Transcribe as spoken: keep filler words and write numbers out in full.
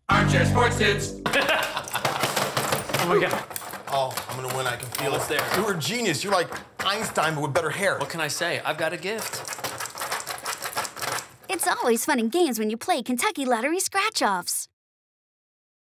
Armchair Sports Tips. Oh my God. Oh, I'm gonna win, I can feel Almost it. there. You were a genius. You're like Einstein, but with better hair. What can I say? I've got a gift. It's always fun and games when you play Kentucky Lottery scratch-offs.